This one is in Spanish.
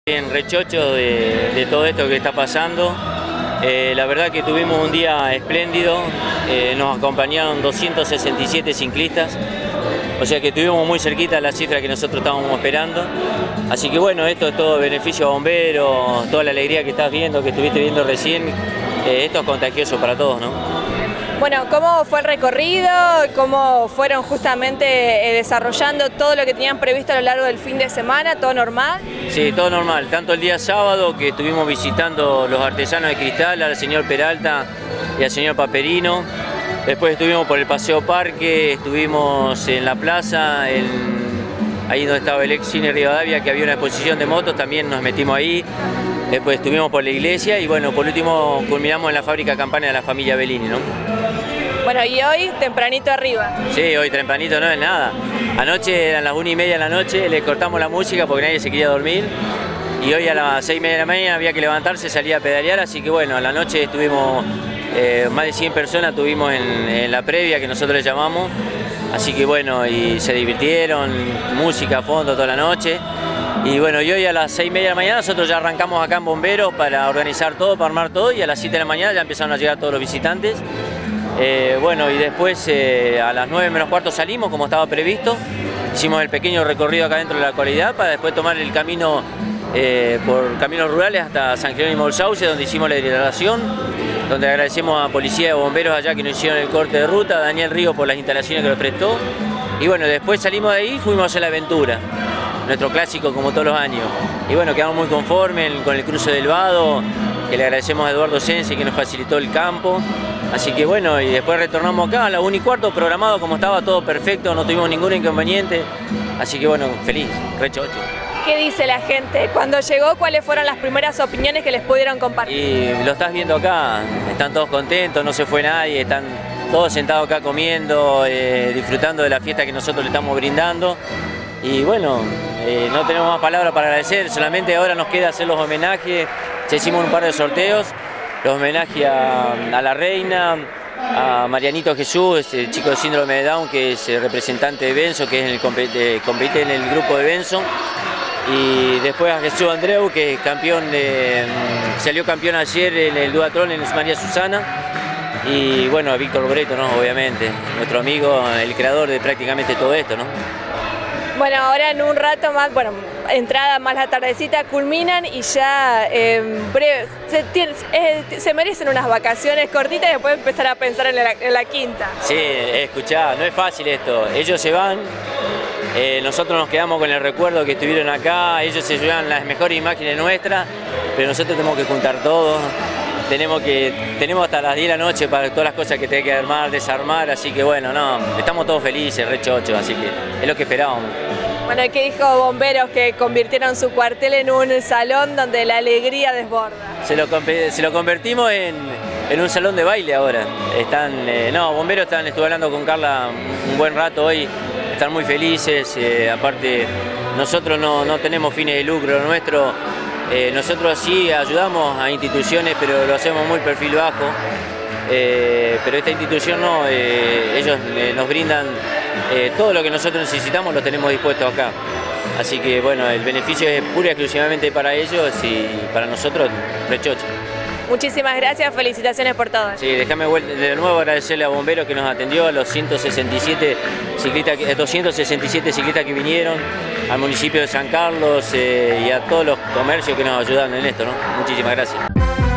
En rechocho de todo esto que está pasando. La verdad que tuvimos un día espléndido, nos acompañaron 267 ciclistas, o sea que estuvimos muy cerquita de la cifra que nosotros estábamos esperando. Así que bueno, esto es todo beneficio a bomberos, toda la alegría que estás viendo, que estuviste viendo recién, esto es contagioso para todos, ¿no? Bueno, ¿cómo fue el recorrido? ¿Cómo fueron justamente desarrollando todo lo que tenían previsto a lo largo del fin de semana? ¿Todo normal? Sí, todo normal. Tanto el día sábado que estuvimos visitando los artesanos de cristal, al señor Peralta y al señor Paperino. Después estuvimos por el Paseo Parque, estuvimos en la plaza, ahí donde estaba el ex Cine Rivadavia, que había una exposición de motos, también nos metimos ahí. Después estuvimos por la iglesia y bueno, por último culminamos en la fábrica campana de la familia Bellini, ¿no? Bueno, y hoy tempranito arriba. Sí, hoy tempranito no es nada. Anoche eran las 1:30 de la noche, le cortamos la música porque nadie se quería dormir. Y hoy a las 6:30 de la mañana había que levantarse, salir a pedalear, así que bueno, a la noche estuvimos, más de 100 personas tuvimos en la previa que nosotros le llamamos. Así que bueno, y se divirtieron, música a fondo toda la noche. Y bueno, y hoy a las 6:30 de la mañana nosotros ya arrancamos acá en Bomberos para organizar todo, para armar todo, y a las 7 de la mañana ya empezaron a llegar todos los visitantes. Bueno, y después a las 9 menos cuarto salimos como estaba previsto, hicimos el pequeño recorrido acá dentro de la localidad para después tomar el camino por caminos rurales hasta San Jerónimo del Sauce, donde hicimos la hidratación, donde agradecemos a Policía y Bomberos allá que nos hicieron el corte de ruta, a Daniel Río por las instalaciones que nos prestó. Y bueno, después salimos de ahí y fuimos a hacer la aventura, nuestro clásico como todos los años. Y bueno, quedamos muy conformes con el cruce del Vado, que le agradecemos a Eduardo Sensi que nos facilitó el campo. Así que bueno, y después retornamos acá a la 1:15 programado como estaba, todo perfecto, no tuvimos ningún inconveniente. Así que bueno, feliz, rechocho. ¿Qué dice la gente? Cuando llegó, ¿cuáles fueron las primeras opiniones que les pudieron compartir? Y lo estás viendo acá, están todos contentos, no se fue nadie, están todos sentados acá comiendo, disfrutando de la fiesta que nosotros le estamos brindando. Y bueno, no tenemos más palabras para agradecer, solamente ahora nos queda hacer los homenajes. Ya hicimos un par de sorteos, los homenajes a la reina, a Marianito Jesús, el chico de síndrome de Down, que es el representante de Benzo, que es compite en el grupo de Benzo. Y después a Jesús Andreu, que es salió campeón ayer en el duatlón en María Susana. Y bueno, a Víctor Breto, ¿no? Obviamente, nuestro amigo, el creador de prácticamente todo esto, ¿no? Bueno, ahora en un rato más, bueno, entrada más la tardecita, culminan y ya en breve se merecen unas vacaciones cortitas y después empezar a pensar en la quinta. Sí, escuchá, no es fácil esto. Ellos se van, nosotros nos quedamos con el recuerdo que estuvieron acá, ellos se llevan las mejores imágenes nuestras, pero nosotros tenemos que juntar todo. Tenemos hasta las 10 de la noche para todas las cosas que tenemos que armar, desarmar, así que bueno, no, estamos todos felices, rechochos, así que es lo que esperábamos. Bueno, ¿qué dijo Bomberos que convirtieron su cuartel en un salón donde la alegría desborda? Se lo convertimos en un salón de baile ahora. Bomberos estuve hablando con Carla un buen rato hoy, están muy felices, aparte nosotros no tenemos fines de lucro, nosotros sí ayudamos a instituciones, pero lo hacemos muy perfil bajo. Pero esta institución no, ellos nos brindan todo lo que nosotros necesitamos, lo tenemos dispuesto acá. Así que bueno, el beneficio es pura y exclusivamente para ellos y para nosotros, rechocho. Muchísimas gracias, felicitaciones por todo. Sí, déjame de nuevo agradecerle a Bomberos que nos atendió, a los 267 ciclistas que vinieron, al municipio de San Carlos y a todos los comercios que nos ayudan en esto, ¿no? Muchísimas gracias.